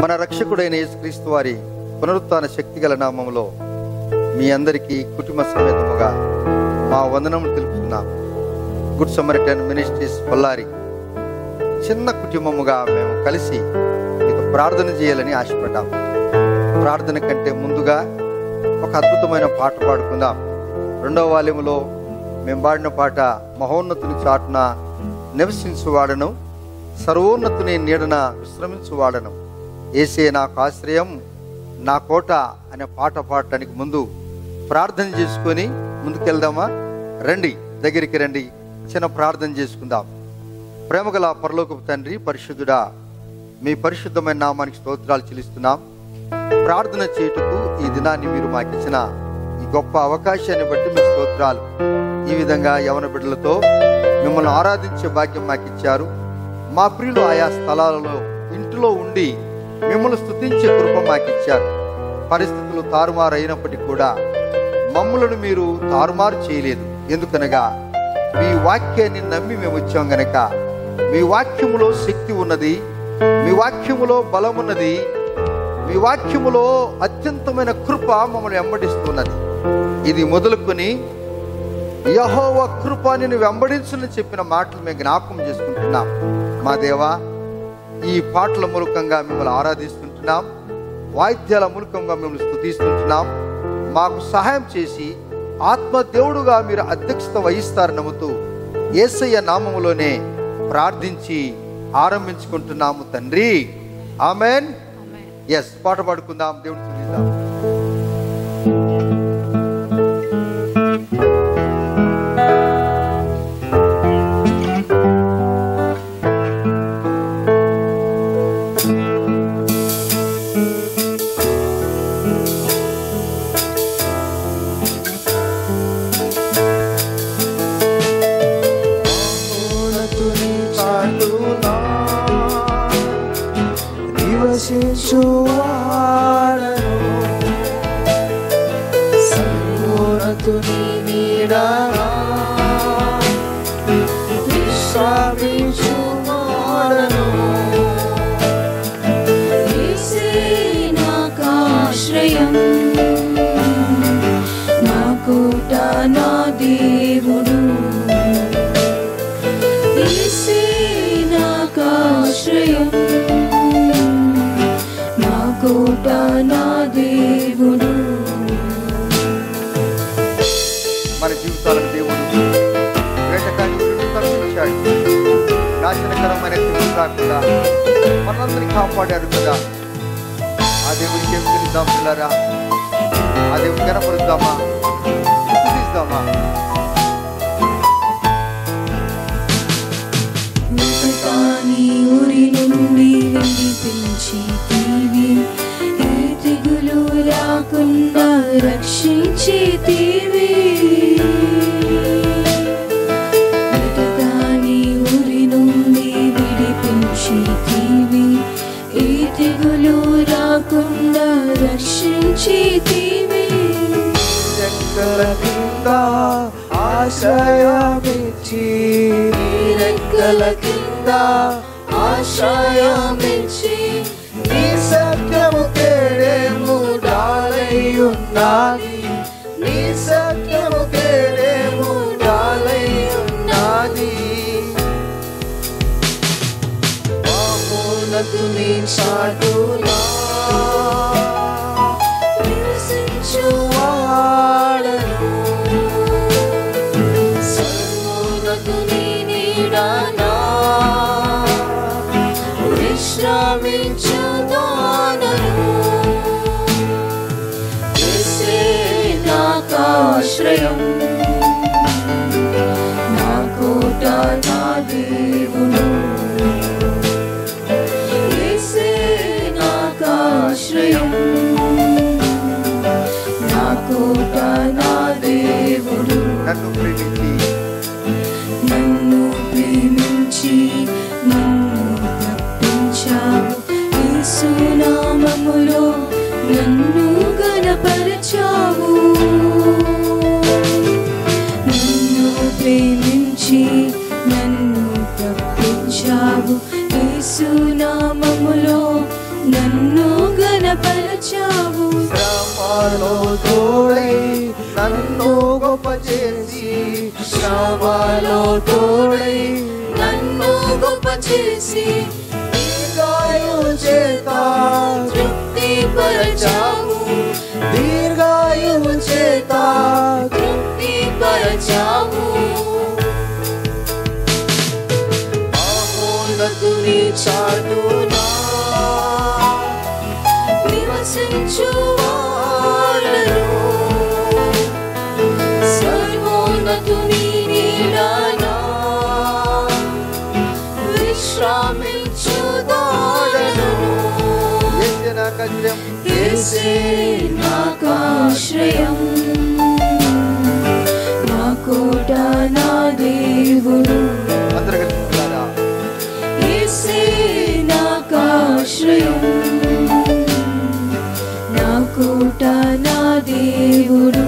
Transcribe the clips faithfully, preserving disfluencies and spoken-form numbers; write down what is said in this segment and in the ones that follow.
మన రక్షకుడైన యేసుక్రీస్తు వారి పునరుత్థాన శక్తిగల నామములో మీ అందరికీ కుటుంబ సమేతముగా మా వందనములు తెలుపుతున్నాం. గుడ్ సమరిటన్ మినిస్ట్రీస్ బళ్ళారి చిన్న కుటుంబముగా మేము కలిసి మీకు ప్రార్థన చేయాలని ఆశపడ్డాం. ప్రార్థన కంటే ముందుగా ఒక అద్భుతమైన పాట పాడుకుందాం. రెండవ వాల్యములో మేము పాడిన పాట మహోన్నతుని చాటున నివసించువాడను, సర్వోన్నతుని నీడన విశ్రమించువాడను, యేసే నాకు ఆశ్రయం నా కోట అనే పాట పాడటానికి ముందు ప్రార్థన చేసుకొని ముందుకెళ్దామా? రండి, దగ్గరికి రండి, చిన్న ప్రార్థన చేసుకుందాం. ప్రేమగల పరలోకపు తండ్రి, పరిశుద్ధుడా, మీ పరిశుద్ధమైన నామానికి స్తోత్రాలు చెల్లిస్తున్నాం. ప్రార్థన చేయుటకు ఈ దినాన్ని మీరు మాకు ఇచ్చిన ఈ గొప్ప అవకాశాన్ని బట్టి మీకు స్తోత్రాలు. ఈ విధంగా యవన బిడ్డలతో మిమ్మల్ని ఆరాధించే భాగ్యం మాకు ఇచ్చారు. మా ప్రియులు ఆయా స్థలాలలో ఇంటిలో ఉండి మిమ్మల్ని స్తుతించే కృప మాకు ఇచ్చారు. పరిస్థితులు తారుమారు అయినప్పటికీ కూడా మమ్మలను మీరు తారుమారు చేయలేదు. ఎందుకనగా మీ వాక్యాన్ని నమ్మి మేము వచ్చాం గనక. మీ వాక్యములో శక్తి ఉన్నది, మీ వాక్యములో బలం ఉన్నది, మీ వాక్యములో అత్యంతమైన కృప మమ్మల్ని వెంబడిస్తున్నది. ఇది మొదలుకొని యెహోవా కృప నిన్ను వెంబడించుని చెప్పిన మాటలు మేము జ్ఞాపకం చేసుకుంటున్నాం. మా దేవా, ఈ పాటల మూలకంగా మిమ్మల్ని ఆరాధిస్తుంటున్నాం, వాయిద్యాల మూలకంగా మిమ్మల్ని స్తుతిస్తుంటున్నాం. మాకు సహాయం చేసి ఆత్మదేవుడుగా మీరు అధ్యక్షత వహిస్తారని నమ్ముతూ యేసయ్య నామములోనే ప్రార్థించి ఆరంభించుకుంటున్నాము తండ్రి. ఆమెన్. ఎస్, పాట పాడుకుందాం, దేవుడు స్తుతిద్దాం. మన జీవితాలను దేవుడు వేటకాన్ని తప్పించాడు. నాశనకరమైన తీర్పు రాకుండా మనందరినీ కాపాడారు కదా. ఆ దేవుడికి ఏం తెలుద్దాం పిల్లరా? ఆ దేవుడిని కనపరుద్దామా, స్తుతిద్దామా? ఊరి నుండి విడిపించి తీవి, ఏ తెగులు రాకుండా రక్షించి తీవి. బ్రతకాని ఊరి నుండి విడిపించి తీవి, ఏ తెగులు రాకుండా రక్షించి తీవి. రెక్కల కింద ఆశ్రయమిచ్చి, రెక్కల కింద ఆశ్రయమిచ్చి, నీ సత్యము కేడేము డాలయ్యున్నది, నీ సత్యము కేడేము డాలయ్యున్నది. మహోన్నతుని చాటునా నివసించువాడను, సర్వోన్నతుని నీడన విశ్రమించుదానను. యేసే నాకాశ్రయం, నా కోట, నా దేవుడు. యేసే నాకాశ్రయం, నా కోట, నా దేవుడు. నన్ను ప్రేమించి నన్ను ప్రేమించి నన్ను తప్పించావు, యేసు నామములో నన్ను ఘనపరచావు. నన్ను ప్రేమించి నన్ను తప్పించావు, యేసు నామములో నన్ను ఘనపరచావు. శ్రమలో తోడై నన్ను గొప్ప చేసి, శ్రమలో తోడై నన్ను గొప్ప చేసి, దీర్ఘాయువు చేత తృప్తి పరచావు. దీర్ఘాయువు చేత తృప్తి పరచావు. మహోన్నతుని చాటునా నివసించువాడను, సర్వోన్నతుని నీడన విశ్రామించుదాడను. యేసే నాకాశ్రయం, యేసే నాకాశ్రయం, నా కోట నా దేవుడు. అందరూ కలుసుకున్నారా? యేసే నాకాశ్రయం, నా కోట నా దేవుడు.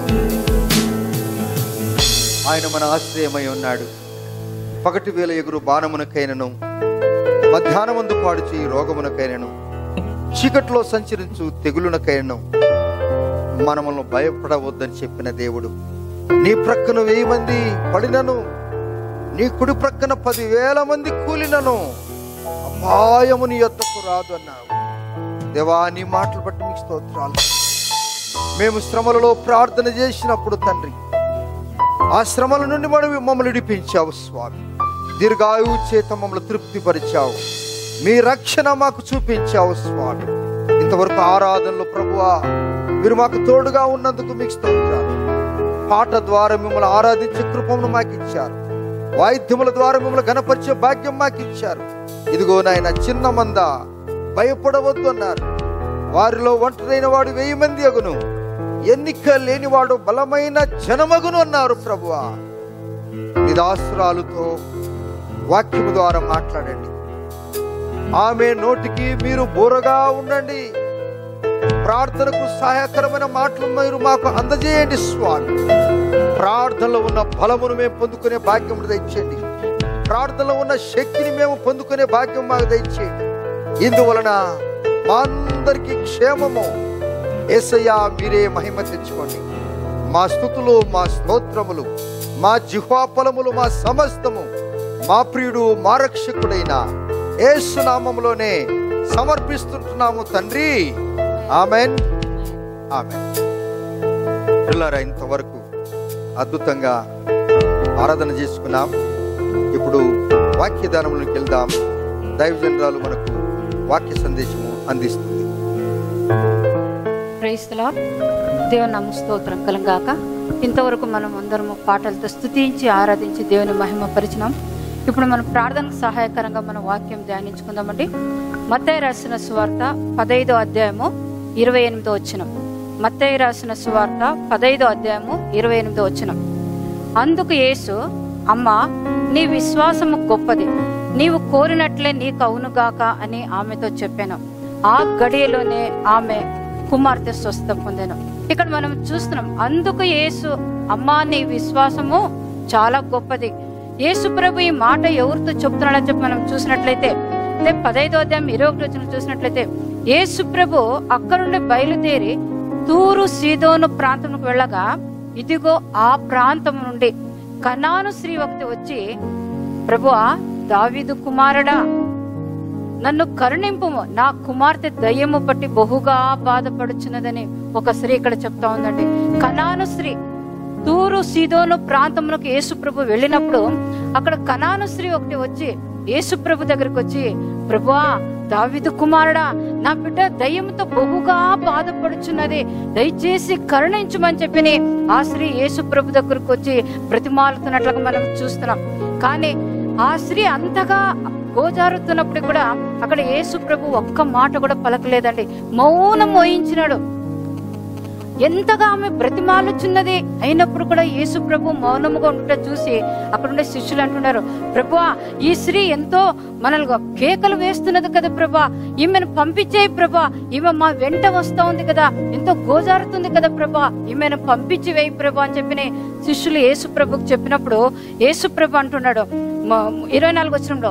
ఆయన మన ఆశ్రయమై ఉన్నాడు. పగటి వేల ఎగురు బాణమునకైనను, మధ్యాహ్నమందు పాడుచి రోగమునకైనను, చీకట్లో సంచరించు తెగులునకైనను మనములను భయపడవద్దని చెప్పిన దేవుడు. నీ ప్రక్కన వెయ్యి మంది పడినను, నీ కుడి ప్రక్కన పదివేల మంది కూలినను అపాయము నీ యొద్దకు రాదు అన్నావు. దేవా, నీ మాటలు బట్టి మీకు స్తోత్రాలు. మేము శ్రమలలో ప్రార్థన చేసినప్పుడు తండ్రి, ఆ శ్రమల నుండి మనం మమ్మల్ని విడిపించావు స్వామి. దీర్ఘాయువు చేత మమ్మల్ని తృప్తిపరిచావు. మీ రక్షణ మాకు చూపించావు స్వామి. ఇంతవరకు ఆరాధనలో ప్రభువా మీరు మాకు తోడుగా ఉన్నందుకు మీకు స్తోత్రాలు. పాట ద్వారా మిమ్మల్ని ఆరాధించే కృపను మాకు ఇచ్చారు. వాయిద్యముల ద్వారా మిమ్మల్ని ఘనపరిచే భాగ్యం మాకు ఇచ్చారు. ఇదిగో నాయన, చిన్న మంద భయపడవద్దు అన్నారు. వారిలో ఒంటరైన వాడు వెయ్యి మంది అగును, ఎన్నిక లేనివాడు బలమైన జనమగును అన్నారు. ప్రభువా, నిదాసురాలతో వాక్యము ద్వారా మాట్లాడండి. ఆమె నోటికి మీరు బోరగా ఉండండి. ప్రార్థనకు సహాయకరమైన మాటలు మీరు మాకు అందజేయండి స్వామి. ప్రార్థనలో ఉన్న బలమును మేము పొందుకునే భాగ్యం దయచేయండి. ప్రార్థనలో ఉన్న శక్తిని మేము పొందుకునే భాగ్యం మాకు దయచేయండి. ఇందువలన మా అందరికీ క్షేమము. యేసయ్యా, మీరే మహిమ తెచ్చుకోండి. మా స్తుతులు, మా స్తోత్రములు, మా జిహ్వాఫలములు, మా సమస్తము మా ప్రియుడు మా రక్షకుడైన యేసు నామములోనే సమర్పిస్తుంటున్నాము తండ్రి. Amen, amen. పిల్లరా, ఇంతవరకు అద్భుతంగా ఆరాధన చేసుకున్నాం. ఇప్పుడు వాక్యదానంలోకి వెళ్దాం. దైవజనరాలు మనకు వాక్య సందేశము అందిస్తుంది. Praise the lord. దేవుని నామమునకు స్తోత్రం కలుగాక. ఇంతవరకు మనం అందరము పాటలతో స్తుతించి ఆరాధించి దేవుని మహిమ పరిచినాం. ఇప్పుడు మనం ప్రార్థనకు సహాయకరంగా మన వాక్యం ధ్యానించుకుందామండి. మత్తయి రాసిన సువార్త పదైదో అధ్యాయము ఇరవై ఎనిమిదో వచనం. మత్తయి రాసిన సువార్త పదైదో అధ్యాయము ఇరవై ఎనిమిదో వచనం. అందుకు యేసు, అమ్మా, నీ విశ్వాసము గొప్పది, నీవు కోరినట్లే నీకు అవునుగాక అని ఆమెతో చెప్పాను. ఆ గడియలోనే ఆమె కుమార్తె స్వస్థ పొందాను. ఇక్కడ మనం చూస్తున్నాం, అందుకు యేసు, అమ్మా, నీ విశ్వాసము చాలా గొప్పది. యేసు ప్రభు ఈ మాట ఎవరితో చెప్తున్నాడని చెప్పి మనం చూసినట్లయితే, అదే పదైదో అధ్యాయం ఇరవై ఒకటి వచ్చిన చూసినట్లయితే, యేసు ప్రభు అక్కడ నుండి బయలుదేరి తూరు సీదోను ప్రాంతంకు వెళ్ళగా, ఇదిగో ఆ ప్రాంతం నుండి కనాను స్త్రీ ఒకటి వచ్చి, ప్రభువా, దావీదు కుమారుడా, నన్ను కరుణింపుము, నా కుమార్తె దయ్యము పట్టి బహుగా బాధపడుచున్నదని ఒక స్త్రీ ఇక్కడ చెప్తా ఉందండి. కనాను స్త్రీ తూరు సీదోను ప్రాంతంలోకి యేసు ప్రభు వెళ్ళినప్పుడు అక్కడ కనాను స్త్రీ ఒకటి వచ్చి యేసు ప్రభు దగ్గరికి వచ్చి, ప్రభువా, దావీదు కుమారుడా, నా బిడ్డ దయ్యంతో బహుగా బాధపడుచున్నది, దయచేసి కరుణించమని చెప్పి ఆ స్త్రీ యేసు ప్రభు దగ్గరకు వచ్చి బ్రతిమాలుతున్నట్లుగా మనం చూస్తున్నాం. కానీ ఆ స్త్రీ అంతగా గోజారుతున్నప్పుడు కూడా అక్కడ యేసు ప్రభు ఒక్క మాట కూడా పలకలేదండి, మౌనం వహించినాడు. ఎంతగా ఆమె బ్రతిమాలుచున్నది అయినప్పుడు కూడా యేసు ప్రభు మౌనముగా ఉంటే చూసి అక్కడుండే శిష్యులు అంటున్నారు, ప్రభువా, ఈ స్త్రీ ఎంతో మనల్ని కేకలు వేస్తున్నది కదా ప్రభా, ఈమెను పంపించేయి ప్రభా, ఈమె మా వెంట వస్తా ఉంది కదా, ఎంతో గోజారుతుంది కదా ప్రభా, ఈమెను పంపించి వేయి ప్రభా అని చెప్పి శిష్యులు యేసు ప్రభుకు చెప్పినప్పుడు యేసు ప్రభు అంటున్నాడు ఇరవై నాలుగు వచనంలో,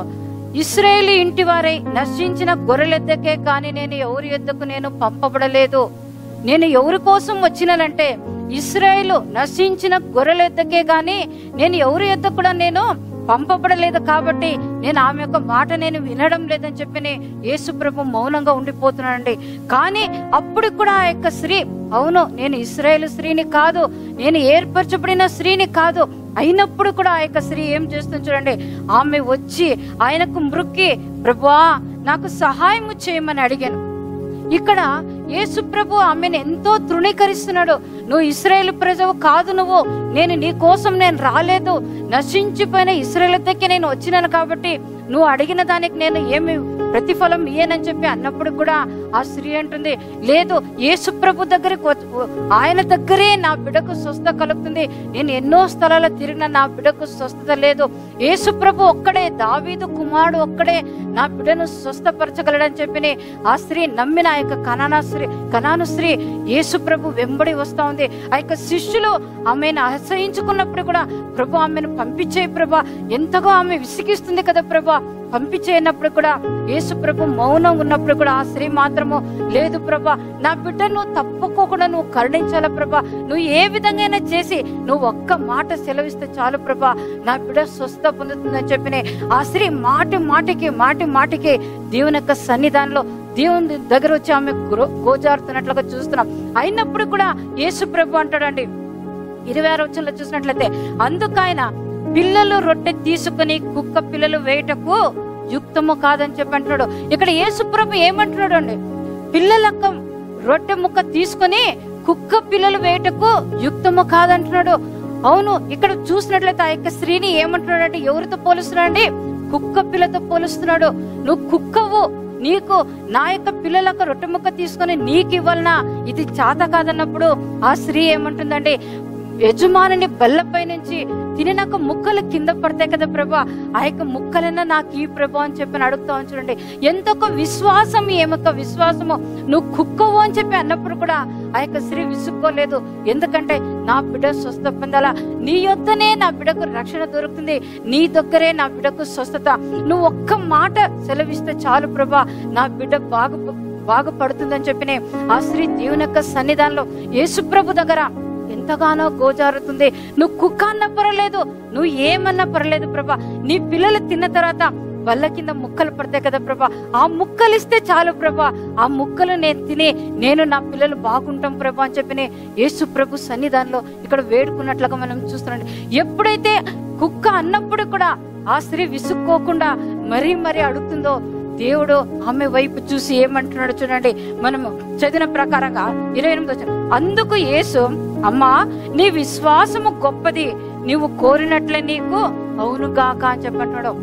ఇశ్రాయేలు ఇంటి వారై నశించిన గొర్రెలెద్దకే కానీ నేను ఎవరి యొద్దకు నేను పంపబడలేదు. నేను ఎవరి కోసం వచ్చినానంటే ఇశ్రాయేలు నశించిన గొర్రెలెద్దకే గాని నేను ఎవరి యొద్దకు కూడా నేను పంపబడలేదు. కాబట్టి నేను ఆమె యొక్క మాట నేను వినడం లేదని చెప్పి యేసు ప్రభు మౌనంగా ఉండిపోతున్నానండి. కానీ అప్పుడు కూడా ఆ యొక్క స్త్రీ, అవును నేను ఇశ్రాయేలు స్త్రీని కాదు, నేను ఏర్పరచబడిన స్త్రీని కాదు, అయినప్పుడు కూడా ఆ యొక్క స్త్రీ ఏం చేస్తుంది చూడండి, ఆమె వచ్చి ఆయనకు మ్రొక్కి, ప్రభువా నాకు సహాయం చేయమని అడిగాను. ఇక్కడ యేసు ప్రభు ఆమెను ఎంతో తృణీకరిస్తున్నాడు. నువ్వు ఇశ్రాయేలు ప్రజవు కాదు, నువ్వు నేను నీ కోసం నేను రాలేదు, నశించిపోయిన ఇశ్రాయేలు దగ్గర నేను వచ్చినాను, కాబట్టి నువ్వు అడిగిన దానికి నేను ఏమి ప్రతిఫలం ఇయ్యనని చెప్పి అన్నప్పుడు కూడా ఆ స్త్రీ అంటుంది, లేదు యేసు ప్రభు దగ్గరికి ఆయన దగ్గరే నా బిడ్డకు స్వస్థత కలుగుతుంది. నేను ఎన్నో స్థలాల్లో తిరిగిన నా బిడ్డకు స్వస్థత లేదు. యేసు ప్రభు ఒక్కడే, దావీదు కుమారుడు ఒక్కడే నా బిడ్డను స్వస్థపరచగలడని చెప్పి ఆ స్త్రీ నమ్మిన ఆ యొక్క కనానా స్త్రీ కనాను స్త్రీ యేసు ప్రభు వెంబడి వస్తా ఉంది. ఆ యొక్క శిష్యులు ఆమెను అసహించుకున్నప్పుడు కూడా, ప్రభు ఆమెను పంపించే ప్రభా, ఎంతగా ఆమె విసిగిస్తుంది కదా ప్రభా, పంపించేయనప్పుడు కూడా యేసు ప్రభు మౌనం ఉన్నప్పుడు కూడా ఆ స్త్రీ మాత్రము, లేదు ప్రభా నా బిడ్డ నువ్వు తప్పుకోకుండా నువ్వు కరుణించాల ప్రభా, నువ్వు ఏ విధంగా చేసి నువ్వు ఒక్క మాట సెలవిస్తే చాలు ప్రభా, నా బిడ్డ స్వస్థ పొందుతుందని చెప్పిన ఆ స్త్రీ మాటి మాటికి మాటి మాటికి దేవుని యొక్క సన్నిధానంలో దేవుని దగ్గర వచ్చి ఆమె గోజారుతున్నట్లుగా చూస్తున్నాం. అయినప్పుడు కూడా యేసు ప్రభు అంటాడండి ఇరవై ఆరు వచనంలో చూసినట్లయితే, అందుకైన పిల్లలు రొట్టె తీసుకుని కుక్క పిల్లలు వేయటకు యుక్తము కాదని చెప్పి అంటున్నాడు. ఇక్కడ యేసు ప్రభు ఏమంటున్నాడు అండి, పిల్లలక్క రొట్టె ముక్క తీసుకుని కుక్క పిల్లలు వేయటకు యుక్తము కాదంటున్నాడు. అవును, ఇక్కడ చూసినట్లయితే ఆ యొక్క స్త్రీని ఏమంటున్నాడు అంటే, ఎవరితో పోలుస్తున్నాడు అండి, కుక్క పిల్లతో పోలుస్తున్నాడు. నువ్వు కుక్కవు, నీకు నా యొక్క పిల్లలకు రొట్టె ముక్క తీసుకొని నీకు ఇవ్వాలనా, ఇది చేత కాదన్నప్పుడు ఆ స్త్రీ ఏమంటుందండి, యజమానుని బల్లపై నుంచి తినక ముక్కలు కింద పడతాయి కదా ప్రభా, ఆ యొక్క ముక్కలన్నా నాకు ఈ ప్రభు అని చెప్పి అడుగుతా చూడండి. ఎంతొక విశ్వాసం, ఏమొక విశ్వాసము. నువ్వు కుక్కవు అని చెప్పి అన్నప్పుడు కూడా ఆ యొక్క స్త్రీ విసుక్కోలేదు. ఎందుకంటే నా బిడ్డ స్వస్థ పొందాలా, నీ యొద్దనే నా బిడ్డకు రక్షణ దొరుకుతుంది, నీ దగ్గరే నా బిడ్డకు స్వస్థత, నువ్వు ఒక్క మాట సెలవిస్తే చాలు ప్రభా, నా బిడ్డ బాగు బాగుపడుతుందని చెప్పినే ఆ స్త్రీ దేవుని యొక్క సన్నిధానంలో యేసు ప్రభు దగ్గర ఎంతగానో గోజారుతుంది. నువ్వు కుక్క అన్న పర్లేదు, నువ్వు ఏమన్నా పర్లేదు ప్రభా, నీ పిల్లలు తిన్న తర్వాత బల్ల కింద ముక్కలు పడతాయి కదా ప్రభా, ఆ ముక్కలు ఇస్తే చాలు ప్రభా, ఆ ముక్కలు నేను తిని నేను నా పిల్లలు బాగుంటాం ప్రభా అని చెప్పి యేసు ప్రభు సన్నిధానంలో ఇక్కడ వేడుకున్నట్లుగా మనం చూస్తున్నాం. ఎప్పుడైతే కుక్క అన్నప్పుడు కూడా ఆ స్త్రీ విసుక్కోకుండా మరీ మరీ అడుగుతుందో, దేవుడు ఆమె వైపు చూసి ఏమంటున్నాడు చూడండి. మనము చదివిన ప్రకారంగా ఇరవై ఎనిమిది వచ్చిన, అందుకు యేసు, అమ్మా నీ విశ్వాసము గొప్పది, నీవు కోరినట్లే నీకు అవునుగాక అని చెప్పంటున్నాడు.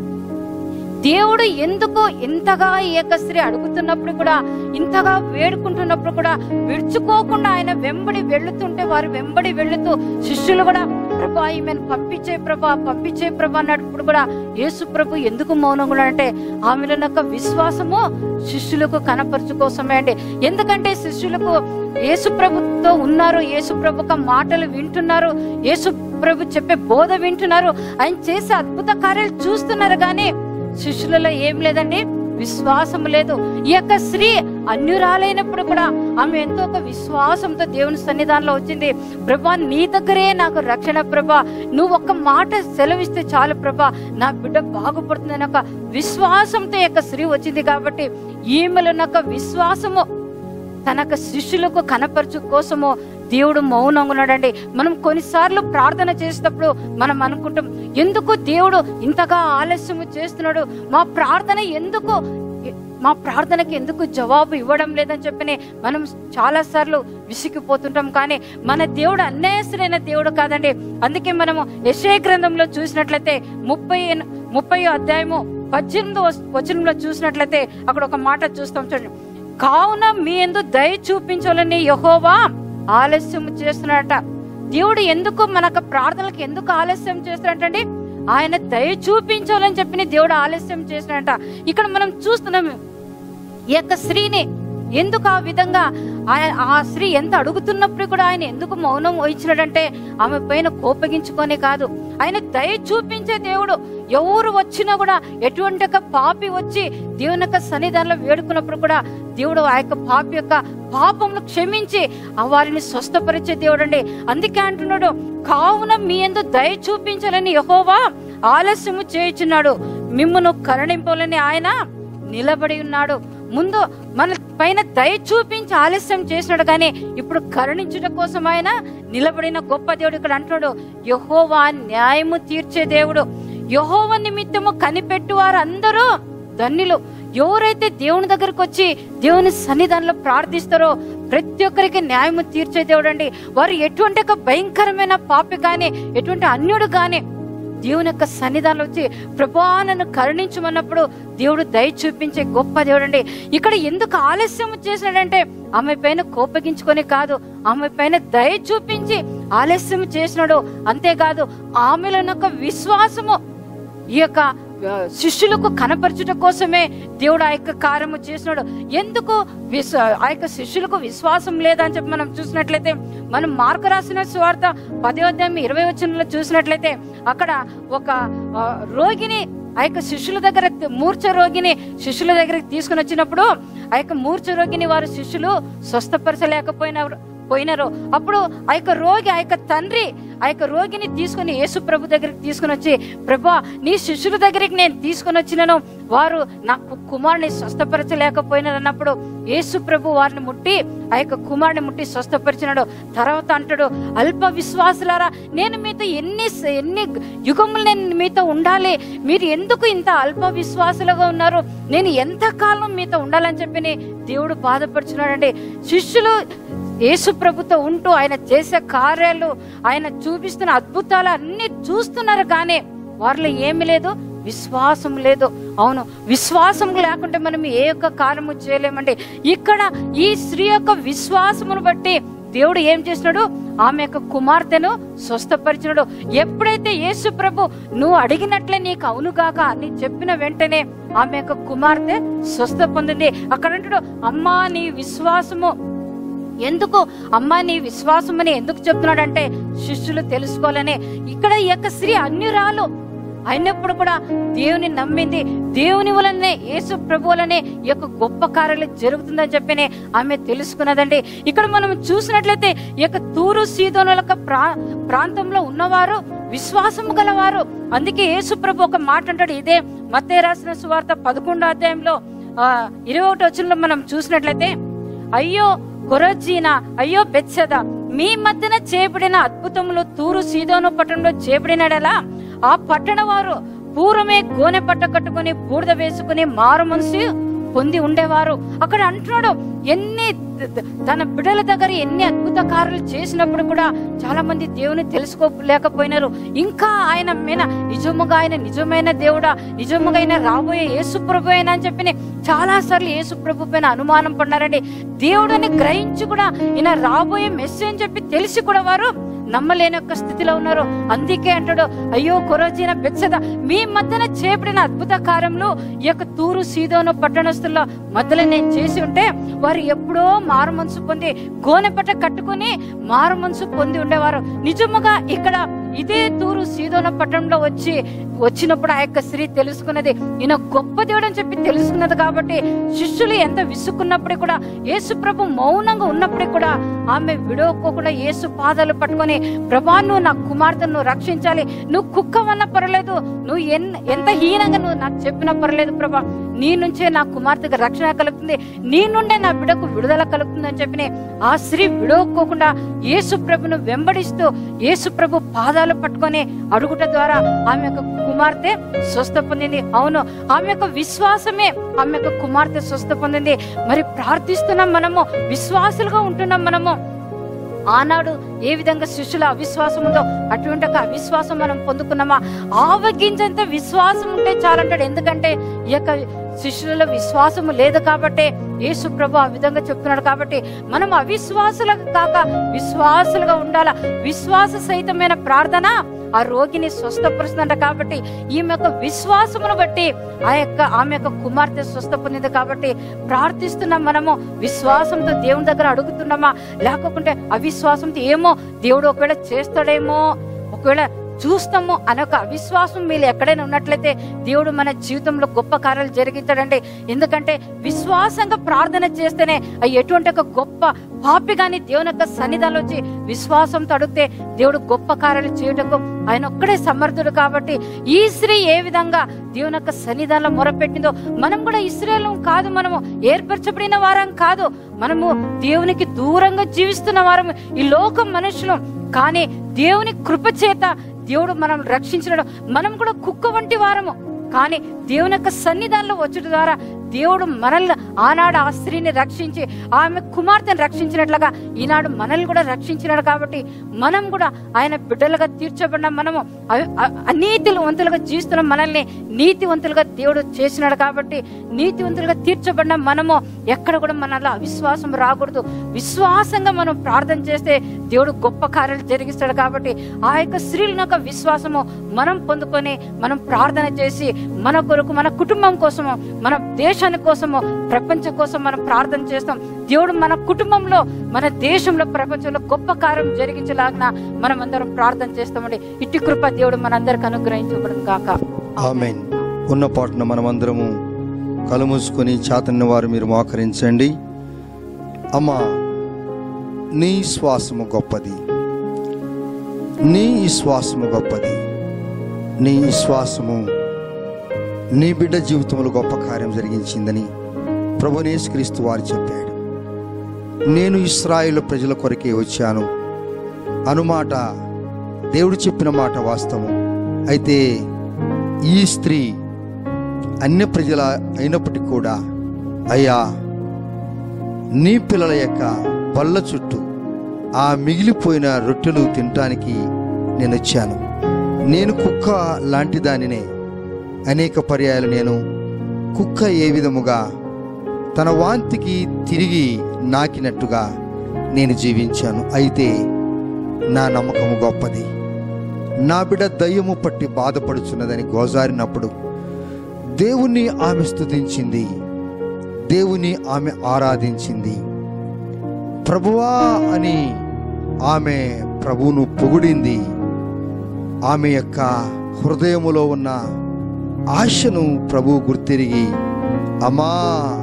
దేవుడు ఎందుకు ఇంతగా ఈ యొక్క స్త్రీ అడుగుతున్నప్పుడు కూడా, ఇంతగా వేడుకుంటున్నప్పుడు కూడా విడుచుకోకుండా ఆయన వెంబడి వెళుతుంటే, వారు వెంబడి వెళుతూ శిష్యులు కూడా ప్రభా ఈమెను పంపించే ప్రభా పంపించే ప్రభా అన్నప్పుడు కూడా యేసు ప్రభు ఎందుకు మౌనంగా అంటే, ఆమెలో యొక్క విశ్వాసము శిష్యులకు కనపరచు కోసమే అండి. ఎందుకంటే శిష్యులకు యేసు ప్రభుతో ఉన్నారు, యేసు ప్రభు మాటలు వింటున్నారు, యేసు ప్రభు చెప్పే బోధ వింటున్నారు, ఆయన చేసే అద్భుత కార్యాలు చూస్తున్నారు, కానీ శిష్యులలో ఏం లేదండి, విశ్వాసం లేదు. ఈ యొక్క స్త్రీ అన్యురాలైనప్పుడు కూడా ఆమె ఎంతో ఒక విశ్వాసంతో దేవుని సన్నిధానంలో వచ్చింది. ప్రభా నీ దగ్గరే నాకు రక్షణ ప్రభా, నువ్వు ఒక్క మాట సెలవిస్తే చాలు ప్రభా, నా బిడ్డ బాగుపడుతుందని ఒక విశ్వాసంతో ఈ యొక్క స్త్రీ వచ్చింది. కాబట్టి ఈమెలో ఒక విశ్వాసము తనకు శిష్యులకు కనపరచు కోసము దేవుడు మౌనంగా ఉన్నాడండి. మనం కొన్నిసార్లు ప్రార్థన చేసేటప్పుడు మనం అనుకుంటాం, ఎందుకు దేవుడు ఇంతగా ఆలస్యము చేస్తున్నాడు, మా ప్రార్థన ఎందుకు మా ప్రార్థనకి ఎందుకు జవాబు ఇవ్వడం లేదని చెప్పి మనం చాలా సార్లు విసిగిపోతుంటాం. కానీ మన దేవుడు అన్యాయస్తుడైన దేవుడు కాదండి. అందుకే మనము యెషయా గ్రంథంలో చూసినట్లయితే ముప్పై ముప్పై అధ్యాయము పద్దెనిమిది వచనంలో చూసినట్లయితే అక్కడ ఒక మాట చూస్తాం చూడండి. కావున మీ యందు దయ చూపించాలని యెహోవా ఆలస్యం చేస్తున్నాడట. దేవుడు ఎందుకు మనకు ప్రార్థనలకు ఎందుకు ఆలస్యం చేస్తున్నాడంటే, ఆయన దయ చూపించాలని చెప్పి దేవుడు ఆలస్యం చేస్తున్నాడట. ఇక్కడ మనం చూస్తున్నాం ఈ యొక్క స్త్రీని ఎందుకు ఆ విధంగా ఆ స్త్రీ ఎంత అడుగుతున్నప్పుడు కూడా ఆయన ఎందుకు మౌనం వహించినాడంటే ఆమె పైన కోపగించుకొని కాదు, ఆయన దయ చూపించే దేవుడు. ఎవరు వచ్చినా కూడా ఎటువంటి ఒక పాపి వచ్చి దేవుని యొక్క సన్నిధానంలో వేడుకున్నప్పుడు కూడా దేవుడు ఆ యొక్క పాపి యొక్క పాపమును క్షమించి ఆ వారిని స్వస్థపరిచే దేవుడు అండి. అందుకే అంటున్నాడు, కావున మీ యందు దయ చూపించాలని యెహోవా ఆలస్యము చేయుచున్నాడు, మిమ్మును కరుణింపాలని ఆయన నిలబడి ఉన్నాడు. ముందు మన పైన దయ చూపించి ఆలస్యం చేసినాడు, కానీ ఇప్పుడు కరుణించుట కోసం ఆయన నిలబడిన గొప్ప దేవుడు. ఇక్కడ అంటున్నాడు, యెహోవా న్యాయము తీర్చే దేవుడు. యెహోవా నిమిత్తము కనిపెట్టు వారు అందరూ ధన్యులు. ఎవరైతే దేవుని దగ్గరకు వచ్చి దేవుని సన్నిధానంలో ప్రార్థిస్తారో ప్రతి ఒక్కరికి న్యాయము తీర్చే దేవుడు అండి. వారు ఎటువంటి ఒక భయంకరమైన పాపి కానీ ఎటువంటి అన్యుడు కానీ దేవుని యొక్క సన్నిధానంలో వచ్చి ప్రభువా నన్ను కరుణించమన్నప్పుడు దేవుడు దయ చూపించే గొప్ప దేవుడు అండి. ఇక్కడ ఎందుకు ఆలస్యం చేసినాడంటే ఆమె పైన కోపగించుకొని కాదు, ఆమె పైన దయ చూపించి ఆలస్యం చేసినాడు. అంతేకాదు ఆమెలో యొక్క విశ్వాసము ఈ యొక్క శిష్యులకు కనపరచుట కోసమే దేవుడు ఆ యొక్క కార్యము చేసినాడు. ఎందుకు విశ్వ ఆ యొక్క శిష్యులకు విశ్వాసం లేదని చెప్పి మనం చూసినట్లయితే, మనం మార్కు రాసిన సువార్త పదో అధ్యాయం ఇరవై వచనంలో చూసినట్లయితే అక్కడ ఒక రోగిని ఆ యొక్క శిష్యుల దగ్గర, మూర్ఛ రోగిని శిష్యుల దగ్గరికి తీసుకుని వచ్చినప్పుడు ఆ యొక్క మూర్ఛ రోగిని వారు శిష్యులు స్వస్థపరచలేకపోయినారు పోయినారు అప్పుడు ఆ యొక్క రోగి, ఆ యొక్క తండ్రి ఆ యొక్క రోగిని తీసుకుని యేసు ప్రభు దగ్గరికి తీసుకుని వచ్చి, ప్రభా నీ శిష్యుల దగ్గరికి నేను తీసుకుని వచ్చినాను, వారు నాకు కుమారుని స్వస్థపరచలేకపోయినారు అన్నప్పుడు యేసు ప్రభు వారిని ముట్టి ఆ యొక్క కుమారుని ముట్టి స్వస్థపరిచినాడు. తర్వాత అంటాడు, అల్ప విశ్వాసులారా, నేను మీతో ఎన్ని ఎన్ని యుగములు నేను మీతో ఉండాలి, మీరు ఎందుకు ఇంత అల్ప విశ్వాసులుగా ఉన్నారు, నేను ఎంతకాలం మీతో ఉండాలని చెప్పి దేవుడు బాధపడుచున్నాడండి. శిష్యులు యేసు ప్రభుతో ఉంటూ ఆయన చేసే కార్యాలు, ఆయన చూపిస్తున్న అద్భుతాలు అన్ని చూస్తున్నారు, కానీ వారిలో ఏమి లేదు, విశ్వాసం లేదు. అవును, విశ్వాసం లేకుంటే మనం ఏ యొక్క కార్యము చేయలేమండి. ఇక్కడ ఈ స్త్రీ యొక్క విశ్వాసమును బట్టి దేవుడు ఏం చేసినాడు, ఆమె యొక్క కుమార్తెను స్వస్థపరిచినాడు. ఎప్పుడైతే యేసు ప్రభు నువ్వు అడిగినట్లే నీకు అవునుగాక అని చెప్పిన వెంటనే ఆమె యొక్క కుమార్తె స్వస్థ పొందింది. అక్కడ అంటాడు, అమ్మా నీ విశ్వాసము. ఎందుకు అమ్మా నీ విశ్వాసమని ఎందుకు చెప్తున్నాడంటే శిష్యులు తెలుసుకోవాలని. ఇక్కడ ఈ యొక్క స్త్రీ అన్యురాలు అయినప్పుడు కూడా దేవుని నమ్మింది, దేవుని వలనే యేసు ప్రభు వలనే ఈ యొక్క గొప్ప కార్యాలు జరుగుతుందని చెప్పి ఆమె తెలుసుకున్నదండి. ఇక్కడ మనం చూసినట్లయితే ఈ యొక్క తూరు సీదోనుల ప్రా ప్రాంతంలో ఉన్నవారు విశ్వాసము గలవారు. అందుకే యేసు ప్రభు ఒక మాట అంటాడు, ఇదే మత్తయి రాసిన సువార్త పదకొండో అధ్యాయంలో ఆ ఇరవై ఒకటి వచనంలో మనం చూసినట్లయితే, అయ్యో కొరజీనా, అయ్యో బెత్సెదా, మీ మధ్యన చేయబడిన అద్భుతములు తూరు సీదోను పట్టణంలో చేయబడినడలా ఆ పట్టణ వారు పూర్వమే గోనె పట్ట కట్టుకుని బూడిద వేసుకుని మారు మనసు పొంది ఉండేవారు. అక్కడ అంటున్నాడు, ఎన్ని తన బిడ్డల దగ్గర ఎన్ని అద్భుత కార్యాలు చేసినప్పుడు కూడా చాలా మంది దేవుని తెలుసుకోలేకపోయినారు. ఇంకా ఆయన మీద నిజముగా ఆయన నిజమైన దేవుడా, నిజముగా ఆయన రాబోయే యేసు ప్రభు అయినా అని చెప్పి చాలా సార్లు యేసు ప్రభు పైన అనుమానం పడినారండి. దేవుడిని గ్రహించి కూడా ఈయన రాబోయే మెస్సేజ్ అని చెప్పి తెలిసి కూడా వారు నమ్మలేని యొక్క స్థితిలో ఉన్నారు. అందుకే అంటాడు, అయ్యో కొరజీన బెత్సెదా, మీ మధ్యన చేయబడిన అద్భుత కార్యములు ఈ యొక్క తూరు సీదోను పట్టణస్తుల్లో మధ్యలో నేను చేసి ఉంటే వారు ఎప్పుడో మారు మనసు పొంది గోనె పట్ట కట్టుకుని మారు మనసు పొంది ఉండేవారు. నిజముగా ఇక్కడ ఇదే తూరు సీదోన పట్టణంలో వచ్చి వచ్చినప్పుడు ఆ యొక్క స్త్రీ తెలుసుకున్నది, ఈయన గొప్ప దేవుడు అని చెప్పి తెలుసుకున్నది. కాబట్టి శిష్యులు ఎంత విసుక్కున్నప్పుడు కూడా, యేసు ప్రభు మౌనంగా ఉన్నప్పుడు కూడా ఆమె విడవకోకుండా యేసు పాదాలు పట్టుకొని, ప్రభా నువ్వు నా కుమార్తెను నువ్వు రక్షించాలి, నువ్వు కుక్కవన్న పర్లేదు, నువ్వు ఎంత హీనంగా నువ్వు నాకు చెప్పినా పర్లేదు ప్రభా, నీ నుంచే నా కుమార్తెకు రక్షణ కలుగుతుంది, నీ నుండే నా బిడ్డకు విడుదల కలుగుతుంది అని చెప్పి ఆ స్త్రీ విడవకోకుండా యేసు ప్రభును వెంబడిస్తూ యేసు ప్రభు పాదాలు పట్టుకొని అడుగుట ద్వారా ఆమె యొక్క కుమార్తె స్వస్థ పొందింది. అవును, ఆమె యొక్క విశ్వాసమే ఆమె యొక్క కుమార్తె స్వస్థ పొందింది. మరి ప్రార్థిస్తున్నాం మనము, విశ్వాసులుగా ఉంటున్నాం మనము. ఆనాడు ఏ విధంగా శిష్యుల అవిశ్వాసం ఉందో అటువంటి ఒక అవిశ్వాసం మనం పొందుకున్నామా? ఆవగించంత విశ్వాసం ఉంటే చాలంటాడు. ఎందుకంటే ఈ యొక్క శిష్యులలో విశ్వాసము లేదు కాబట్టి యేసు ప్రభు ఆ విధంగా చెప్తున్నాడు. కాబట్టి మనం అవిశ్వాసులుగా కాక విశ్వాసులుగా ఉండాలా. విశ్వాస సహితమైన ప్రార్థన ఆ రోగిని స్వస్థపరుస్తుందంట. కాబట్టి ఈమె యొక్క విశ్వాసమును బట్టి ఆ యొక్క ఆమె యొక్క కుమార్తె స్వస్థ పొందింది. కాబట్టి ప్రార్థిస్తున్నాం, మనము విశ్వాసంతో దేవుని దగ్గర అడుగుతున్నామా, లేకపోతే అవిశ్వాసంతో ఏమో దేవుడు ఒకవేళ చేస్తాడేమో, ఒకవేళ చూస్తాము అనే ఒక అవిశ్వాసం మీరు ఎక్కడైనా ఉన్నట్లయితే దేవుడు మన జీవితంలో గొప్ప కార్యాలు జరిగించాడండి. ఎందుకంటే విశ్వాసంగా ప్రార్థన చేస్తేనే ఎటువంటి ఒక గొప్ప పాపి కానీ దేవుని యొక్క సన్నిధానంలో వచ్చి విశ్వాసంతో అడిగితే దేవుడు గొప్ప కార్యాలు చేయటకు ఆయన ఒక్కడే సమర్థుడు. కాబట్టి ఈ స్త్రీ ఏ విధంగా దేవుని యొక్క సన్నిధానంలో మొరపెట్టిందో మనం కూడా ఇశ్రాయేలు కాదు, మనము ఏర్పరచబడిన వారం కాదు, మనము దేవునికి దూరంగా జీవిస్తున్న వారము, ఈ లోకం మనుషులు. కానీ దేవుని కృప చేత దేవుడు మనం రక్షించడం, మనం కూడా కుక్క వంటి వారము. కానీ దేవుని యొక్క సన్నిధానంలో వచ్చట ద్వారా దేవుడు మనల్ని ఆనాడు ఆ స్త్రీని రక్షించి ఆమె కుమార్తెను రక్షించినట్లుగా ఈనాడు మనల్ని కూడా రక్షించినాడు. కాబట్టి మనం కూడా ఆయన బిడ్డలుగా తీర్చబడిన మనము అనీతివంతులుగా జీవిస్తున్నాం, మనల్ని నీతివంతులుగా దేవుడు చేసినాడు. కాబట్టి నీతివంతులుగా తీర్చబడిన మనము ఎక్కడ కూడా మనలో అవిశ్వాసం రాకూడదు. విశ్వాసంగా మనం ప్రార్థన చేస్తే దేవుడు గొప్ప కార్యాలు జరిగిస్తాడు. కాబట్టి ఆ యొక్క స్త్రీల యొక్క విశ్వాసము మనం పొందుకొని మనం ప్రార్థన చేసి మన కొరకు, మన కుటుంబం కోసము, మన దేశాని కోసము, ప్రపంచం కోసం మనం ప్రార్థన చేస్తాం. దేవుడు మన కుటుంబంలో, మన దేశంలో, ప్రపంచంలో గొప్ప కార్యం జరిగించలాగిన మనం అందరం ప్రార్థన చేస్తామండి. ఇట్టి కృప దేవుడు మనందరికి అనుగ్రహించబడును గాక. ఆమేన్. ఉన్న పాటున మనం అందరము కళ్ళు మూసుకొని చేతన్న వారు మీరు మోకరించండి. అమ్మా, నీ శ్వాసము గొప్పది, నీ శ్వాసము గొప్పది, నీ శ్వాసము నీ బిడ్డ జీవితంలో గొప్ప కార్యం జరిగించిందని ప్రభువైన యేసుక్రీస్తు వారు చెప్పాడు. నేను ఇశ్రాయేలు ప్రజల కొరకే వచ్చాను అనుమాట దేవుడు చెప్పిన మాట వాస్తవం. అయితే ఈ స్త్రీ అన్య ప్రజల అయినప్పటికీ కూడా, అయ్యా నీ పిల్లల యొక్క బల్ల చుట్టూ ఆ మిగిలిపోయిన రొట్టెలు తినటానికి నేను వచ్చాను. నేను కుక్క లాంటి దానినే. అనేక పర్యాయాలు నేను కుక్క ఏ విధముగా తన వాంతికి తిరిగి నాకినట్టుగా నేను జీవించాను. అయితే నా నమ్మకము గొప్పది. నా బిడ్డ దయ్యము పట్టి బాధపడుచున్నదని గోజారినప్పుడు దేవుణ్ణి ఆమె స్తుతించింది, దేవుని ఆమె ఆరాధించింది. ప్రభువా అని ఆమె ప్రభువును పొగిడింది. ఆమె యొక్క హృదయములో ఉన్న ఆశను ప్రభు గుర్తిరిగి, అమ్మా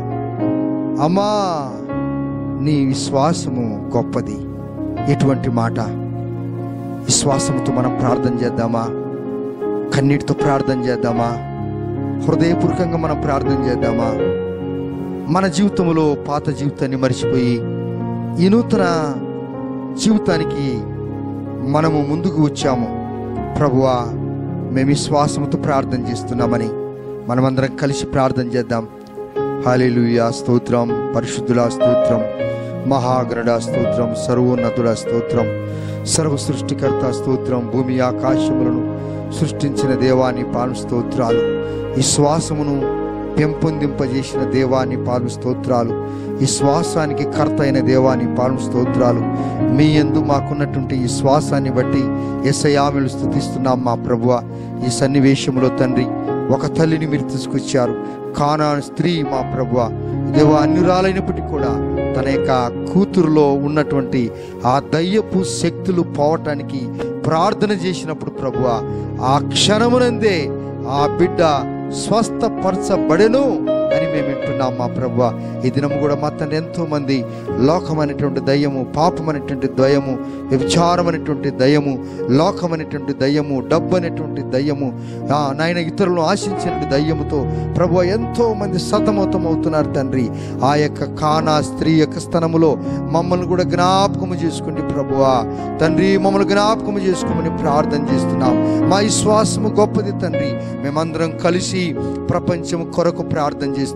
అమ్మా నీ విశ్వాసము గొప్పది. ఎటువంటి మాట! విశ్వాసంతో మనం ప్రార్థన చేద్దామా? కన్నీటితో ప్రార్థన చేద్దామా? హృదయపూర్వకంగా మనం ప్రార్థన చేద్దామా? మన జీవితంలో పాత జీవితాన్ని మర్చిపోయి ఈ నూతన జీవితానికి మనము ముందుకు వచ్చాము. ప్రభువా, మేము విశ్వాసంతో ప్రార్థన చేస్తున్నామని మనమందరం కలిసి ప్రార్థన చేద్దాం. హల్లెలూయా, స్తోత్రం, పరిశుద్ధుల స్తోత్రం, మహాగణుడ స్తోత్రం, సర్వోన్నతుడ స్తోత్రం, సర్వ సృష్టికర్త స్తోత్రం, భూమి ఆకాశములను సృష్టించిన దేవాన్ని పాలు స్తోత్రాలు, విశ్వాసమును పెంపొందింపజేసిన దేవాన్ని పాలు స్తోత్రాలు, విశ్వాసానికి కర్త అయిన దేవాన్ని పాలు స్తోత్రాలు. మీ యందు మాకున్నటువంటి ఈ శ్వాసాన్ని బట్టి యేసయ్యా మేము స్తుతిస్తున్నాం. మా ప్రభువా, ఈ సన్నివేశంలో తండ్రి ఒక తల్లిని మీరు తీసుకొచ్చారు, కానాను స్త్రీ. మా ప్రభువా, దేవా, అన్యురాలైనప్పటికీ కూడా తన యొక్క కూతురులో ఉన్నటువంటి ఆ దయ్యపు శక్తులు పోవటానికి ప్రార్థన చేసినప్పుడు ప్రభువా, ఆ క్షణమునందే ఆ బిడ్డ స్వస్థపరచబడెను అని మేము వింటున్నాం. మా ప్రభువా, ఈ దినము కూడా మా తండ్రి ఎంతో మంది లోకం అనేటువంటి దయ్యము, పాపం అనేటువంటి దయ్యము, వ్యభిచారం అనేటువంటి దయ్యము, లోకం అనేటువంటి దయ్యము, డబ్బు అనేటువంటి దయ్యము, నాయన ఇతరులను ఆశించిన దయ్యముతో ప్రభువా ఎంతో మంది సతమతం అవుతున్నారు తండ్రి. ఆ యొక్క కానా స్త్రీ యొక్క స్థనములో మమ్మల్ని కూడా జ్ఞాపకము చేసుకోండి ప్రభువా. తండ్రి, మమ్మల్ని జ్ఞాపకము చేసుకోమని ప్రార్థన చేస్తున్నాం. మా విశ్వాసము గొప్పది తండ్రి. మేమందరం కలిసి ప్రపంచం కొరకు ప్రార్థన చేస్తున్నాం.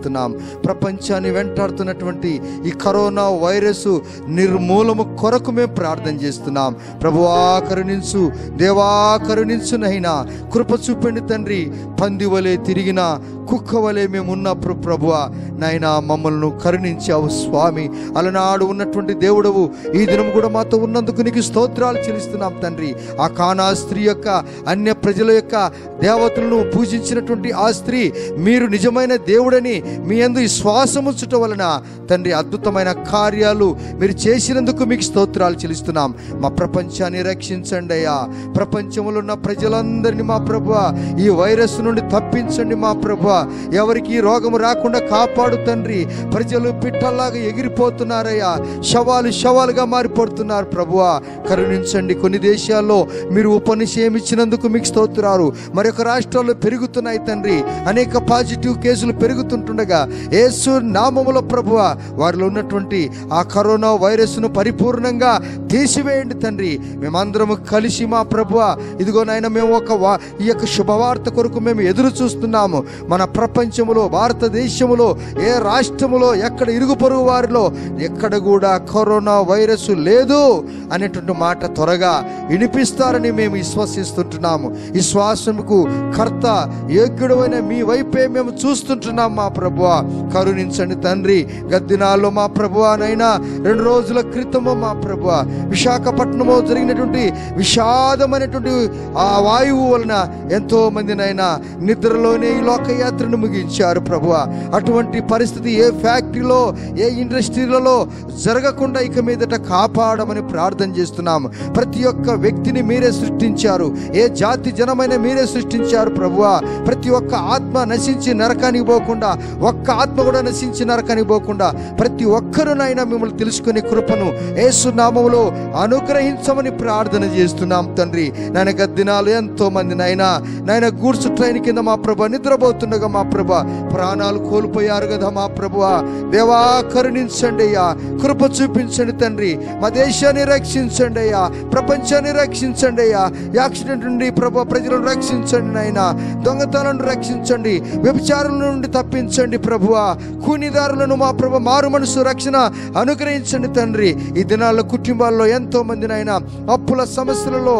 ప్రపంచాన్ని వెంటాడుతున్నటువంటి ఈ కరోనా వైరస్ నిర్మూలము కొరకు మేము ప్రార్థన చేస్తున్నాం. ప్రభువా కరుణించు, దేవా కరుణించునైనా, కృప చూపండి తండ్రి. పంది వలె తిరిగిన కుక్క వలె మేము ఉన్నప్పుడు ప్రభువా నాయనా మమ్మల్ని కరుణించావు స్వామి. అలనాడు ఉన్నటువంటి దేవుడవు ఈ దినం కూడా మాతో ఉన్నందుకు నీకు స్తోత్రాలు చెల్లిస్తున్నాం తండ్రి. ఆ కానా స్త్రీ యొక్క అన్య ప్రజల యొక్క దేవతలను పూజించినటువంటి ఆ స్త్రీ మీరు నిజమైన దేవుడని మీ యందు విశ్వాసం ఉంచటం వలన తండ్రి అద్భుతమైన కార్యాలు మీరు చేసినందుకు మీకు స్తోత్రాలు చెల్లిస్తున్నాం. మా ప్రపంచాన్ని రక్షించండి అయ్యా. ప్రపంచంలో ఉన్న ప్రజలందరినీ మా ప్రభువా ఈ వైరస్ నుండి తప్పించండి మా ప్రభువా. ఎవరికి రోగము రాకుండా కాపాడు తండ్రి. ప్రజలు పిట్టల్లాగా ఎగిరిపోతున్నారయ్యా, శవాలు శవాలుగా మారిపోతున్నారు ప్రభువా కరుణించండి. కొన్ని దేశాల్లో మీరు ఉపనిషేయం ఇచ్చినందుకు మీకు స్తోత్రాలు. మరొక రాష్ట్రాల్లో పెరుగుతున్నాయి తండ్రి. అనేక పాజిటివ్ కేసులు పెరుగుతుంటుండగా యేసు నామములో ప్రభువా వారిలో ఉన్నటువంటి ఆ కరోనా వైరస్ను పరిపూర్ణంగా తీసివేయండి తండ్రి. మేమందరము కలిసి మా ప్రభువా ఇదిగో నాయన మేము ఒక వా ఈ యొక్క శుభవార్త కొరకు మేము ఎదురు చూస్తున్నాము. మన ప్రపంచములో భారతదేశములో ఏ రాష్ట్రములో ఎక్కడ ఇరుగు పొరుగు వారిలో ఎక్కడ కూడా కరోనా వైరస్ లేదు అనేటువంటి మాట త్వరగా వినిపిస్తారని మేము విశ్వసిస్తుంటున్నాము. విశ్వాసముకు కర్త యోగ్యుడైన మీ వైపే మేము చూస్తుంటున్నాం మా ప్రభువా కరుణించండి తండ్రి. గద్దినాల్లో మా ప్రభువానైనా రెండు రోజుల క్రితము మా ప్రభువా విశాఖపట్నంలో జరిగినటువంటి విషాదమైనటువంటి ఆ వాయువు వలన ఎంతో మందినైనా నిద్రలోనే ఈ లోకయాత్రను ముగించారు ప్రభువా. అటువంటి పరిస్థితి ఏ ఫ్యాక్టరీలో ఏ ఇండస్ట్రీలలో జరగకుండా ఇక మీదట కాపాడమని ప్రార్థన చేస్తున్నాము. ప్రతి ఒక్క వ్యక్తిని మీరే సృష్టించారు, ఏ జాతి జనమైన మీరే సృష్టించారు ప్రభువా. ప్రతి ఒక్క ఆత్మ నశించి నరకానికి పోకుండా, ఒక్క ఆత్మ కూడా నశించి నరకానికి పోకుండా ప్రతి ఒక్కరునైనా మిమ్మల్ని తెలుసుకునే కృపను యేసు నామములో అనుగ్రహించమని ప్రార్థన చేస్తున్నాం తండ్రి. నాయన గద్దినాలు ఎంతో మంది నాయన నాయన గూడ్స్ ట్రైన్ కింద మా ప్రభా నిద్రపోతుండగా మా ప్రభా ప్రాణాలు కోల్పోయారు కదా మా ప్రభువా. దేవా కరుణించండి అయ్యా, కృప చూపించండి తండ్రి. మా దేశాన్ని రక్షించండి అయ్యా, ప్రపంచాన్ని రక్షించండి అయ్యా. యాక్సిడెంట్ నుండి ప్రభా ప్రజలను రక్షించండి నాయన, దొంగతనాలను రక్షించండి, వ్యభిచారుల నుండి తప్పించండి ప్రభువా. కూనిదారులను మా ప్రభు మారు మనసు రక్షణ అనుగ్రహించండి తండ్రి. ఈ దినాల్లో కుటుంబాల్లో ఎంతో మంది నాయన అప్పుల సమస్యలలో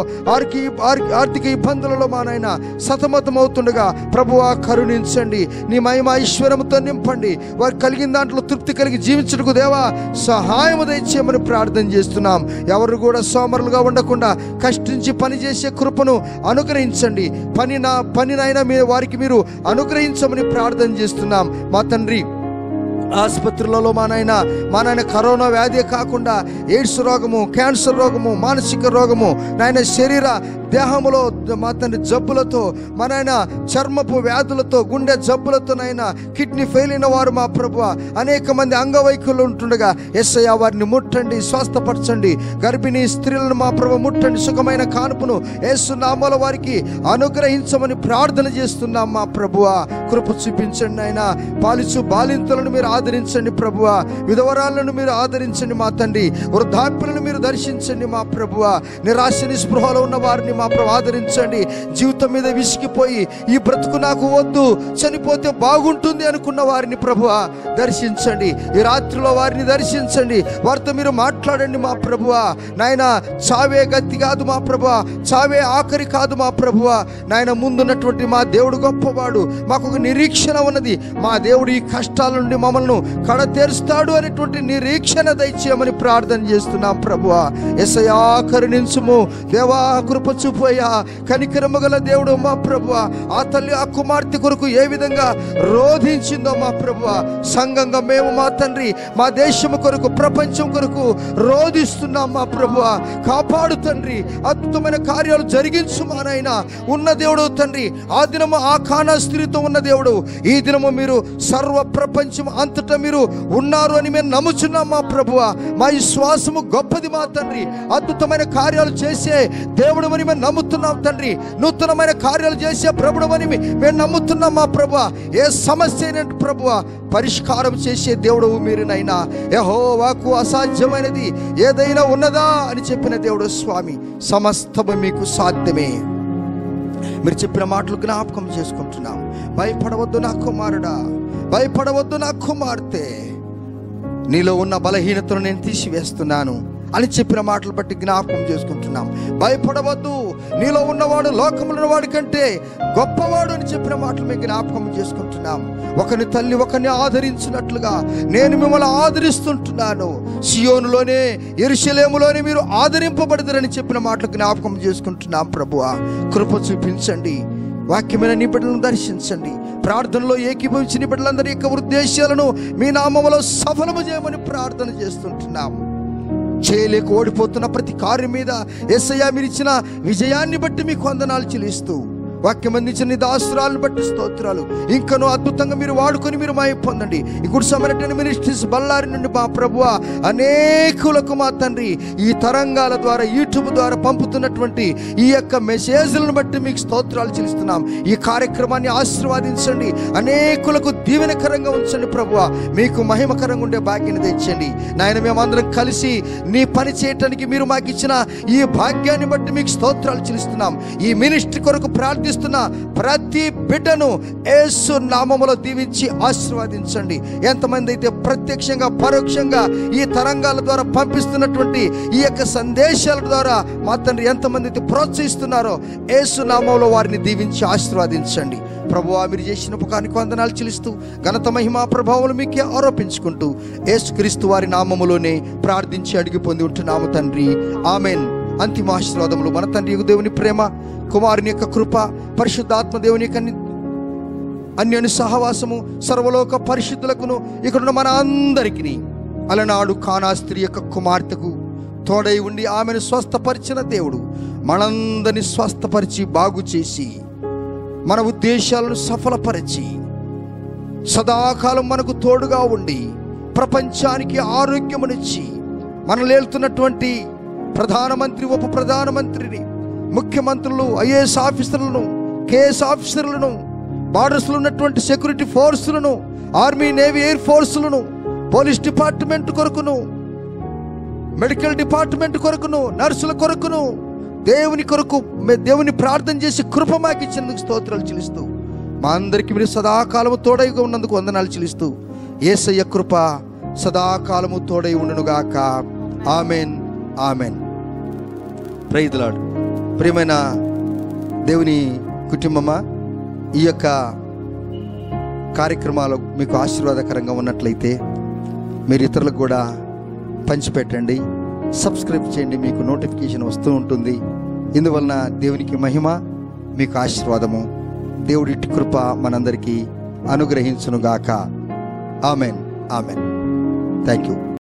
ఆర్థిక ఇబ్బందులలో మా నాయన సతమతం అవుతుండగా ప్రభువా కరుణించండి. నీ మహిమ ఐశ్వర్యముతో నింపండి. వారు కలిగిన దాంట్లో తృప్తి కలిగి జీవించుటకు దేవా సహాయము దయచేయమని ప్రార్థన చేస్తున్నాం. ఎవరు కూడా సోమరులుగా ఉండకుండా కష్టించి పని చేసే కృపను అనుగ్రహించండి. పని నా పనినైనా మీరు వారికి మీరు అనుగ్రహించమని ప్రార్థన చేస్తున్నాం మా తండ్రి. ఆసుపత్రులలో మా నాయన మా నాయన కరోనా వ్యాధి కాకుండా ఎయిడ్స్ రోగము, క్యాన్సర్ రోగము, మానసిక రోగము నాయన శరీర దేహములో మా తండ్రి జబ్బులతో మా నాయన చర్మపు వ్యాధులతో, గుండె జబ్బులతో నాయన కిడ్నీ ఫెయిల్ అయిన వారు మా ప్రభువా అనేక మంది అంగవైకల్యులు ఉంటుండగా యేసయ్య వారిని ముట్టండి, స్వస్థపరచండి. గర్భిణీ స్త్రీలను మా ప్రభు ముట్టండి. సుఖమైన కానుపును యేసు నామములో వారికి అనుగ్రహించమని ప్రార్థన చేస్తున్నాం మా ప్రభువా. కృప చూపించండి ఆయన. పాలిచు బాలింతలను మీరు ఆదరించండి ప్రభువా. విధవరాలను మీరు ఆదరించండి మా తండ్రి. వృద్ధాప్యులను మీరు దర్శించండి మా ప్రభువా. నిరాశ నిస్పృహలో ఉన్న వారిని మా ప్రభు ఆదరించండి. జీవితం మీద విసిగిపోయి ఈ బ్రతుకు నాకు వద్దు, చనిపోతే బాగుంటుంది అనుకున్న వారిని ప్రభువా దర్శించండి. ఈ రాత్రిలో వారిని దర్శించండి. వారితో మీరు మాట్లాడండి మా ప్రభువా. నాయన చావే గతి కాదు మా ప్రభువా, చావే ఆఖరి కాదు మా ప్రభువా. నాయన ముందున్నటువంటి మా దేవుడు గొప్పవాడు, మాకు ఒక నిరీక్షణ ఉన్నది. మా దేవుడు ఈ కష్టాల నుండి మమ్మల్ని కడతేరుస్తాడు అనేటువంటి నిరీక్షణ దయచేయమని ప్రార్థన చేస్తున్నాం ప్రభువా. యేసయ్యా కరుణించుము దేవా, కృప చూపయ్యా. కనికరము గల దేవుడు మా ప్రభువా. ఆ తల్లి ఆ కుమార్తె కొరకు ఏ విధంగా రోధించిందో మా ప్రభువా, సంఘంగా మేము మా తండ్రి మా దేశం కొరకు, ప్రపంచం కొరకు రోధిస్తున్నాం మా ప్రభువా. కాపాడు తండ్రి, అద్భుతమైన కార్యాలు జరిగించు మా నాయన. ఉన్న దేవుడు తండ్రి, ఆ దినము ఆ కానా స్త్రీతో ఉన్న దేవుడు, ఈ దినము మీరు సర్వ ప్రపంచం అంతటా మీరు ఉన్నారు అని మేము నమ్ముచున్నాం మా ప్రభువా. మా విశ్వాసము గొప్పది మా తండ్రి. అద్భుతమైన కార్యాలు చేసే దేవుడు అని మేము నమ్ముతున్నాం తండ్రి. నూతనమైన కార్యాలు చేసే ప్రభుడు అని మేము నమ్ముతున్నాం మా ప్రభువా. ఏ సమస్య అయినట్టు ప్రభువా పరిష్కారం చేసే దేవుడు మీరునైనా. యెహోవాకు అసాధ్యమైనది ఏదైనా ఉన్నదా అని చెప్పిన దేవుడు స్వామి. సమస్తము మీకు సాధ్యమే. మీరు చెప్పిన మాటలు జ్ఞాపకం చేసుకుంటున్నాం. భయపడవద్దు నా కుమారుడా, భయపడవద్దు నా కుమార్తె, నీలో ఉన్న బలహీనతను నేను తీసివేస్తున్నాను అని చెప్పిన మాటలు బట్టి జ్ఞాపకం చేసుకుంటున్నాం. భయపడవద్దు, నీలో ఉన్నవాడు లోకములో ఉన్నవాడి కంటే గొప్పవాడు అని చెప్పిన మాటలు మేము జ్ఞాపకం చేసుకుంటున్నాం. ఒకని తల్లి ఒకరిని ఆదరించినట్లుగా నేను మిమ్మల్ని ఆదరిస్తుంటున్నాను. సియోనులోనే యెరూషలేములోనే మీరు ఆదరింపబడతారని చెప్పిన మాటలు జ్ఞాపకం చేసుకుంటున్నాం. ప్రభువా, కృప చూపించండి. వాక్యమైన నీ బిడ్డలను దర్శించండి. ప్రార్థనలో ఏకీభవించి నీ బిడ్డలందరి యొక్క ఉద్దేశాలను మీ నామములో సఫలము చేయమని ప్రార్థన చేస్తుంటున్నాం. చేయలేక ఓడిపోతున్న ప్రతి కార్యం మీద యేసయ్యా మీరు ఇచ్చిన విజయాన్ని బట్టి మీకు వందనాలు చెల్లిస్తూ, వాక్యం అందించిన నీ దాసురాలను బట్టి స్తోత్రాలు. ఇంకనూ అద్భుతంగా మీరు వాడుకొని మీరు మాయ పొందండి. ఈ గుడ్ సమరటన్ మినిస్ట్రీస్ బళ్ళారి నుండి మా ప్రభువ అనేకులకు మా తండ్రి ఈ తరంగాల ద్వారా యూట్యూబ్ ద్వారా పంపుతున్నటువంటి ఈ యొక్క మెసేజ్లను బట్టి మీకు స్తోత్రాలు చెల్లిస్తున్నాం. ఈ కార్యక్రమాన్ని ఆశీర్వాదించండి, అనేకులకు దీవెనకరంగా ఉంచండి. ప్రభువ, మీకు మహిమకరంగా ఉండే భాగ్యాన్ని తెచ్చండి నాయన. మేమందరం కలిసి నీ పని చేయటానికి మీరు మాకు ఇచ్చిన ఈ భాగ్యాన్ని బట్టి మీకు స్తోత్రాలు చెల్లిస్తున్నాం. ఈ మినిస్ట్రీ కొరకు ప్రార్థి ప్రతి బిడ్డను యేసు నామములో దీవించి ఆశీర్వదించండి. ఎంతమంది అయితే ప్రత్యక్షంగా పరోక్షంగా ఈ తరంగాల ద్వారా పంపిస్తున్నటువంటి ఈ యొక్క సందేశాల ద్వారా మా తండ్రి ఎంతమంది అయితే ప్రోత్సహిస్తున్నారో యేసు నామములో వారిని దీవించి ఆశీర్వదించండి. ప్రభువా, మీరు చేసిన ఉపకారానికి వందనాలు చెల్లిస్తూ ఘనత మహిమా ప్రభావాలు మీకే ఆరోపించుకుంటూ యేసుక్రీస్తు వారి నామములోనే ప్రార్థించి అడిగి పొంది ఉంటున్నాము తండ్రి. ఆమెన్. అంతిమ ఆశీర్వాదములు మన తండ్రి యొక్క దేవుని ప్రేమ, కుమారుని యొక్క కృప, పరిశుద్ధాత్మ దేవుని యొక్క అన్యోన్య సహవాసము సర్వలోక పరిశుద్ధులకును ఇక్కడున్న మన అందరికీ అలనాడు కానా స్త్రీ యొక్క కుమార్తెకు తోడై ఉండి ఆమెను స్వస్థపరిచిన దేవుడు మనందరినీ స్వస్థపరిచి బాగు చేసి మన ఉద్దేశాలను సఫలపరిచి సదాకాలం మనకు తోడుగా ఉండి ప్రపంచానికి ఆరోగ్యమునిచ్చి మనల్ని ఏలుతున్నటువంటి ప్రధానమంత్రి, ఉప ప్రధానమంత్రిని, ముఖ్యమంత్రులు, ఐఏఎస్ ఆఫీసర్లను, కేఎస్ ఆఫీసర్లను, బార్డర్స్లో ఉన్నటువంటి సెక్యూరిటీ ఫోర్సులను, ఆర్మీ, నేవీ, ఎయిర్ ఫోర్సులను, పోలీస్ డిపార్ట్మెంట్ కొరకును, మెడికల్ డిపార్ట్మెంట్ కొరకును, నర్సుల కొరకును, దేవుని కొరకు దేవుని ప్రార్థన చేసి కృప మాకు ఇచ్చినందుకు స్తోత్రాలు చెల్లిస్తూ మా అందరికీ మీరు సదాకాలము తోడైగా ఉన్నందుకు వందనాలు చెల్లిస్తూ యేసయ్య కృప సదాకాలము తోడై ఉండునుగాక. Amen, amen. Praise the lord. ప్రియమైన దేవుని కుటుంబమా, ఈ యొక్క కార్యక్రమాలు మీకు ఆశీర్వాదకరంగా ఉన్నట్లయితే మీరు ఇతరులకు కూడా పంచిపెట్టండి, సబ్స్క్రైబ్ చేయండి. మీకు నోటిఫికేషన్ వస్తూ ఉంటుంది. ఇందువలన దేవునికి మహిమ, మీకు ఆశీర్వాదము. దేవుడి కృప మనందరికీ అనుగ్రహించునుగాక. Amen, amen. Thank you.